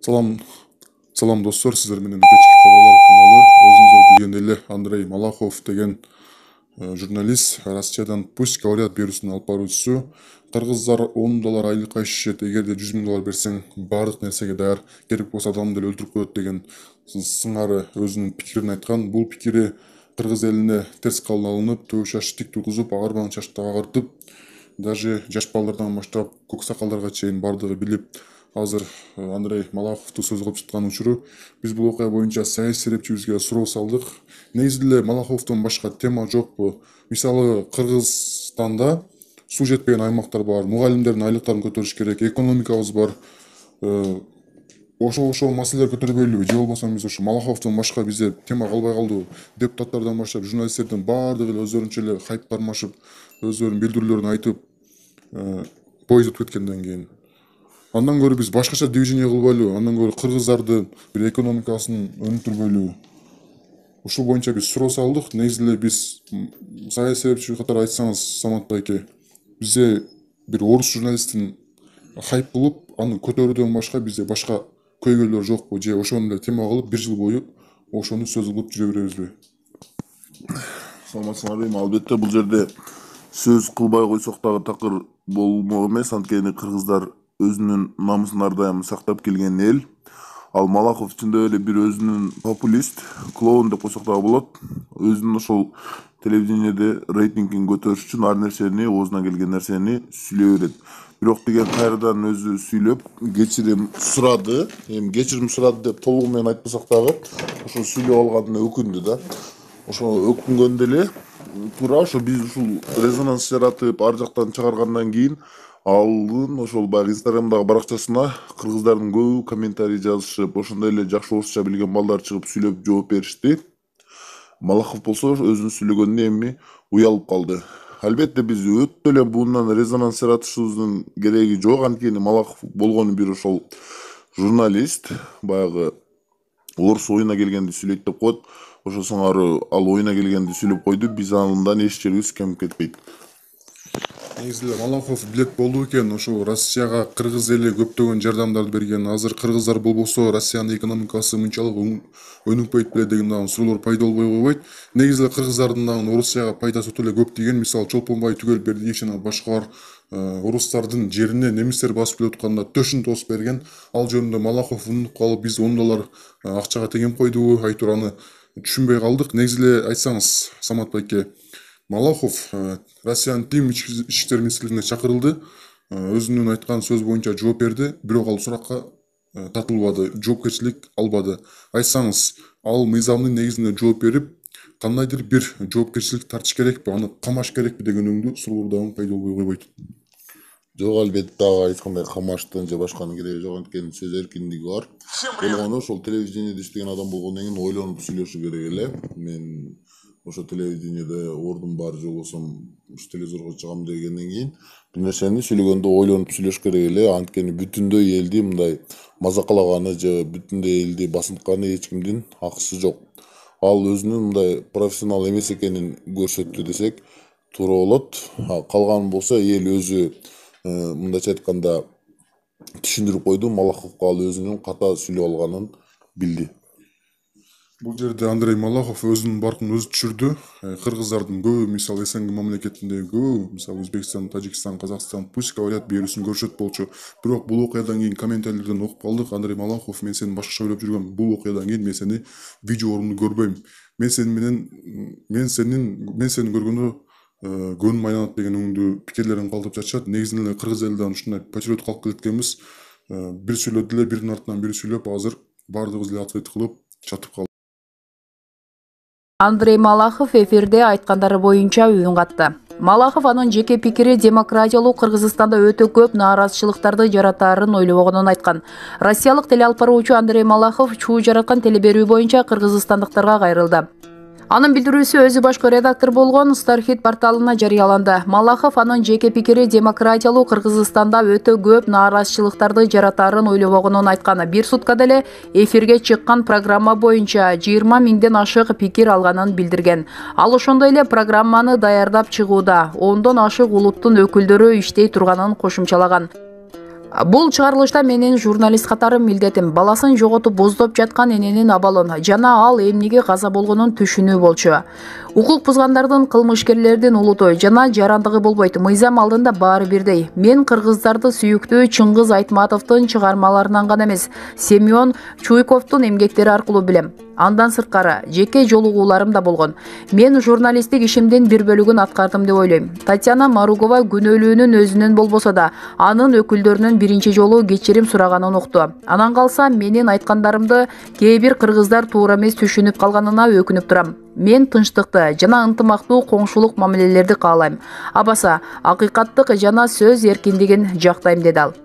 Салам, салам достор, сіздер менен Печки Кабарлар каналы. Өзүңүздөр билген эле Андрей Малахов деген журналист Россиядан пусть говорят вирусун алып баруучусу. Кыргыздар $10 айлыкка ишешет, эгерде $100,000 берсең баардык нерсеге даяр, керек болсо адамды деле өлтүрүп коет деген сыңары өзүнүн пикирин айткан. Бул пикири кыргыз элине терс кабыл алынып, төө шаш тик тургузуп, агарбаган чачты агартып, даже жаш балдардан баштап көк сакалдарга чейин бардыгы билип, азыр Андрей Малаховду сөз кылып жаткан учуру. Биз бул окуя боюнча саясий серепчибизге суроо салдык. Негизи эле Малаховдон башка тема жокпу? Мисалы, Кыргызстанда суу жетпеген аймактар бар, мугалимдердин айлыктарын көтөрүш керек, экономикабыз бар. Ошол маселелер көтөрбөйлүбү, же болбосо биз ошо Малаховдон башка бизде тема калбай калдыбы? Депутаттардан баштап журналисттердин баардыгы эле өздөрүнчө эле хайп кармашып, өздөрүнүн билдирүүлөрүн айтып, поезд өтүп кеткенден кийин. Андан көрө биз башкача движение кылбайлыбы? Андан көрө кыргыздардын бир экономикасын өнүктүрбөйлүбү? Ушул боюнча биз суроо салдык. Негизи эле биз саясий серепчи катары айтсаңыз, Самат байке, бизде бир орус журналистин хайп кылып, аны көтөрүүдөн башка бизде башка көйгөйлөр жокпу? Же ошону эле тема кылып бир жыл бою ошону сөз кылып жүрө беребизби? Саламатсыңарбы? Албетте бул жерде сөз кылбай койсок дагы такыр болмок эмес. Анткени кыргыздар өзүнүн намысын ар дайым сактап келген эл. Ал Малахов чындап эле бир өзүнүн популист, клоун деп койсок дагы болот. Өзүнүн ошол телевидениеде рейтингин көтөрүш үчүн ар нерсени, оозуна келген нерсени сүйлөй берет. Бирок деген кайрадан өзү сүйлөп кечирим сурады. Эми кечирим сурады деп толугу менен айтпасак дагы, ошо сүйлөп алганына өкүндү да. Ошо өкүнгөндө эле туура ошо биз ушул резонанс жаратып ар жактан чыгаргандан кийин алын ошол баягы Инстаграмдагы баракчасына кыргыздардын көбү комментарий жазышып, ошондой эле жакшы орусча билген балдар чыгып сүйлөп жооп беришти. Малахов болсо өзүнүн сүйлөгөнүнө эми уялып калды. Албетте биз өтө эле бундан резонанс жаратышыбыздын кереги жок. Анткени Малахов болгону бир ошол журналист, баягы орус оюна келгенди сүйлөйт деп коет. Ошо сыңары ал оюна келгенди сүйлөп койду, биз андан эч жерибиз кемип кетпейт. Негизи эле Малахов билет болду экен, ошо Россияга кыргыз эли көптөгөн жардамдарды берген. Азыр кыргыздар болбосо Россиянын экономикасы мынчалык өнүкпөйт беле деген дагы суроолор пайда болбой койбойт. Негизи эле кыргыздардын дагы Орусияга пайдасы өтө эле көп деген. Мисалы, Чолпонбай Түгел Бердиев жана башкалар орустардын жерине немистер басып келип атканда төшүн тосуп берген. Ал жөнүндө Малахов унутуп калып, биз $10 акчага тегип койдубу, айтор аны түшүнбөй калдык. Негизи эле айтсаңыз, Самат байке, Малахов Россиянын Тим ички иштер министрлигине чакырылды, өзүнүн айткан сөз боюнча жооп берди, бирок ал суракка тартылбады, жоопкерчилик албады. Айтсаңыз, ал мыйзамдын негизинде жооп берип, кандайдыр бир жоопкерчилик тартыш керекпи, аны камаш керекпи деген өңдүү суроолор дагы пайда болбой койбойт. Жок, албетте ага эч кандай камаштын же башканын кереги жок. Анткени сөз эркиндиги бар. Болгону ошол телевидениеде иштеген адам болгондон кийин ойлонуп сүйлөшү керек эле. Мен ошо телевидениеде ордум бар, же болбосо телевизорго чыгам дегенден кийин бир нерсени сүйлөгөндө ойлонуп сүйлөш керек эле. Анткени бүтүндөй элди мындай мазакалаганы же бүтүндөй элди басынтканы эч кимдин акысы жок. Ал өзүнүн мындай профессионал эмес экенин көрсөттү десек туура болот. Калганы болсо эл өзү мындайча айтканда түшүндүрүп койду. Малаховго ал өзүнүн ката сүйлөп алганын билди. Бул жерде Андрей Малахов өзүнүн баркын өзү түшүрдү. Кыргыздардын көбү, мисалы СНГ мамлекетиндеги көбү, мисалы Өзбекстан, Тажикстан, Казакстан пусть говорят вирусун көрүшөт болчу. Бирок бул окуядан кийин комментарийлерден окуп калдык. Андрей Малахов, мен сени башкача ойлоп жүргөм. Бул окуядан кийин мен сени видеорунду көрбөйм. Мен сени көргөндө көнүм айланат деген өңдүү пикирлерин калтырып жатышат. Негизинен эле кыргыз элидан ушундай патриот калып кеткенбиз. Бир сүйлөдү эле, биринин артынан бири сүйлөп, азыр баардыгыбыз эле ответ кылып чатып калдык. Андрей Малахов эфирде айткандары боюнча үн катты. Малахов анын жеке пикири демократиялуу Кыргызстанда өтө көп нааразычылыктарды жаратаарын ойлобогонун айткан. Россиялык теле алып баруучу Андрей Малахов чуу жараткан теле берүү боюнча кыргызстандыктарга кайрылды. Анын билдирүүсү өзү башкы редактор болгон Стархит порталына жарыяланды. Малахов анын жеке пикири демократиялуу Кыргызстанда өтө көп нааразычылыктарды жаратаарын ойлобогонун айткан. Бир суткада эле эфирге чыккан программа боюнча 20 000ден ашык пикир алганын билдирген. Ал ошондой эле программаны даярдап чыгууда 10дон ашык улуттун өкүлдөрү иштей турганын кошумчалаган. Бул чыгарылышта менин журналист катары милдетим баласын жоготуп боздоп жаткан эненин абалын жана ал эмнеге каза болгонун түшүнүү болчу. Укук бузгандардын, кылмышкерлердин улутой жана жарандыгы болбойт. Мыйзам алдында баары бирдей. Мен кыргыздарды сүйүктүү Чыңгыз Айтматовдун чыгармаларынан гана эмес, Семен Чуйковдун эмгектери аркылуу билем. Андан сырткары жеке жолугууларым да болгон. Мен журналисттик ишимдин бир бөлүгүн аткардым деп ойлойм. Татьяна Маругова күнөөлүүнүн өзүнөн болбосо да, анын өкүлдөрүнөн биринчи жолу кечирим сураганын укту. Анан калса менин айткандарымды кээ бир кыргыздар туура эмес түшүнүп калганына өкүнүп турам. Мен тынчтыкты жана ынтымактуу коңшулук мамилелерди каалайм. Абаса акыйкаттык жана сөз эркиндигин жактайм, деди ал.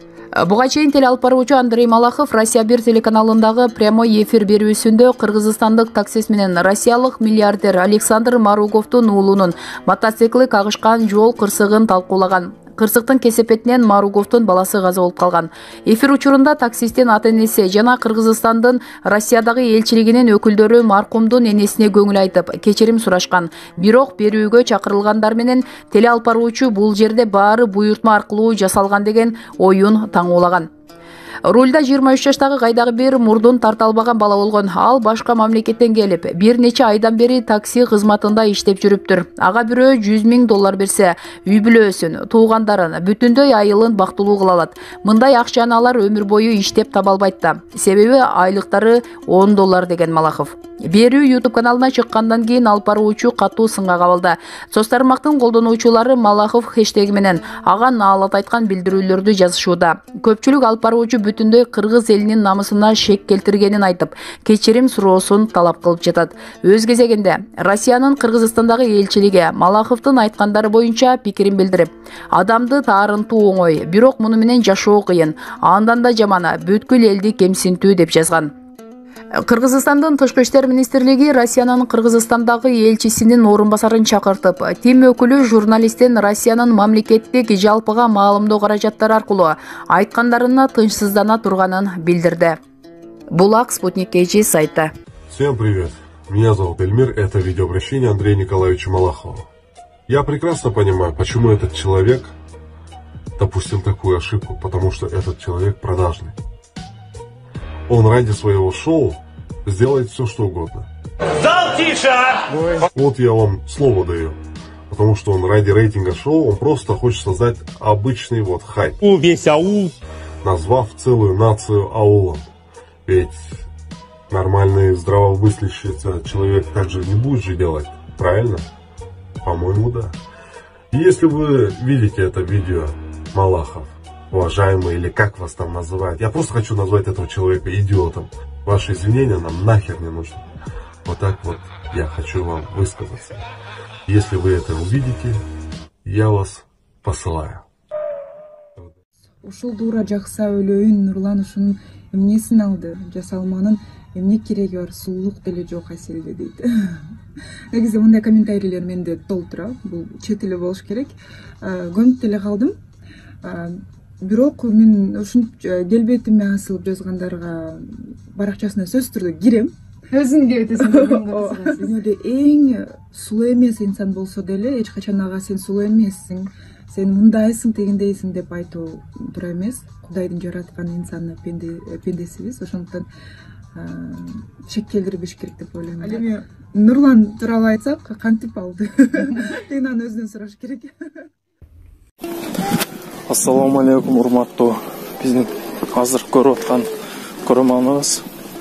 Буга чейин теле алып баруучу Андрей Малахов Россия 1 телеканалындагы прямой эфир берүүсүндө кыргызстандык таксист менен россиялык миллиардер Александр Маруговдун уулунун мотоцикли кагышкан жол кырсыгын талкуулаган. Кырсыктын кесепетинен Маруговдун баласы каза болуп калган. Эфир учурунда таксисттин ата-энеси жана Кыргызстандын Россиядагы элчилигинин өкүлдөрү маркумдун энесине көңүл айтып, кечирим сурашкан. Бирок берүүгө чакырылгандар менен теле алып баруучу бул жерде баары буйртма аркылуу жасалган деген оюн таңуулаган. Рульда 23 жаштагы кайдагы бир мурдун тарта албаган бала болгон. Ал башка мамлекеттен келип, бир нече айдан бери такси кызматында иштеп жүрүптүр. Ага бирөө $100,000 берсе, үй бүлөсүн, туугандарын, бүтүндөй айылын бактылуу кыла алат. Мындай акчаны алар өмүр бою иштеп таба албайт да. Себеби айлыктары $10 деген Малахов. Берүү YouTube каналына чыккандан кийин алып баруучу катуу сынга кабылды. Соц тармактын колдонуучулары Малахов хэштеги менен ага наалат айткан билдирүүлөрдү жазышууда. Көпчүлүк алып баруучу бүтүндөй кыргыз элинин намысына шек келтиргенин айтып, кечирим суроосун талап кылып жатат. Өз кезегинде Россиянын Кыргызстандагы элчилиги Малаховдун айткандары боюнча пикирин билдирип, адамды таарынтуу оңой, бирок муну менен жашоо кыйын. Андан да жаманы бүткүл элди кемсинтүү деп жазган. Кыргызстандын Тышкы иштер министрлиги Россиянын Кыргызстандагы элчисинин орун басарын чакыртып, тим өкүлү журналисттин Россиянын мамлекеттик жалпыга маалымдоо каражаттары аркылуу айткандарына тынчсыздана турганын билдирди. Булак Спутник KG сайты. Всем привет! Меня зовут Эльмир, это видеообращение Андрея Николаевича Малахова. Я прекрасно понимаю, почему этот человек допустил такую ошибку, потому что этот человек продажный. Он ради своего шоу сделает все, что угодно. Зал тише! Вот я вам слово даю. Потому что он ради рейтинга шоу, он просто хочет создать обычный вот хайп. Весь аул. Назвав целую нацию аулом. Ведь нормальный здравомыслящий человек так же не будет же делать. Правильно? По-моему, да. И если вы видите это видео, Малахов, уважаемый, или как вас там называют. Я просто хочу назвать этого человека идиотом. Ваши извинения нам нахер не нужны. Вот так вот я хочу вам высказаться. Если вы это увидите, я вас посылаю. Ушул дуура жакса өлөйүн Нурлан ушунун эмнесин алды, жасалманын эмне кереги бар, сулуулук деле жок Аселде дейт. Негизи мындай комментарийлер менде толтура, бул чет эле болуш керек. Көнүп деле калдым. Бирок мен ушунча келбетиме асылып жазгандарга баракчасына сөзсүз түрдө кирем. Өзүң келбетесиң. Дүйнөдө эң сулуу эмес инсан болсо деле эч качан ага сен сулуу эмессиң, сен мындайсың, тегиндейсиң деп айтуу туура эмес. Кудайдын жараткан инсаны пендесибиз, ошондуктан шек келтирбеш керек деп ойлойм. Ал эми Нурлан тууралуу айтсак, кантип алды? Мен аны өзүнөн сураш керек. Ассаламу алейкум, урматтуу биздин азыр көрүп аткан көрөрманыбыз.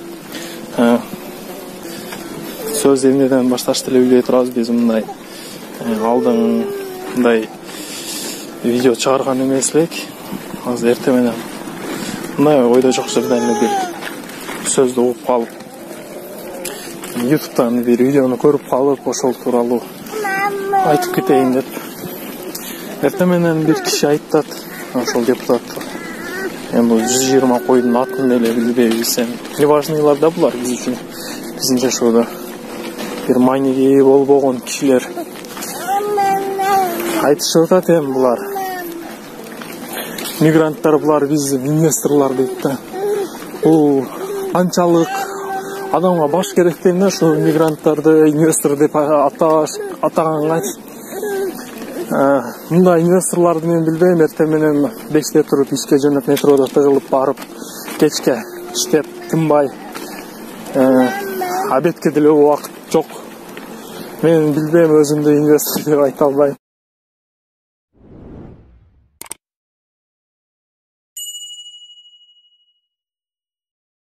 Сөз эмнеден башташты эле билбей турабыз, биз мындай алдын мындай видео чыгарган эмес элек. Азыр эртең менен мындай ойдо жок жерден эле бир сөздү угуп калып, YouTube'дан бир видеону көрүп калып, ошол тууралуу айтып кетейин деп. Эртең менен бир киши айтат, ошол депутат. Эми бул 120 койдун атын эле билбейбиз. Неважныйлар да булар биз үчүн. Биздин жашоодо бир мааниги болбогон кишилер. Айтышып атат эми булар. Мигранттар булар биздин инвесторлор дейт да. Бул канчалык адамга баш керек дейм да, ошо мигранттарды инвестор деп атаганга. Мындай инвесторларды мен билбейм, эртең менен 5-те туруп ишке жөнөп метрода тыгылып барып, кечке иштеп тынбай, обедке деле убакыт жок. Мен билбейм, өзүмдү инвестор деп айта албайм.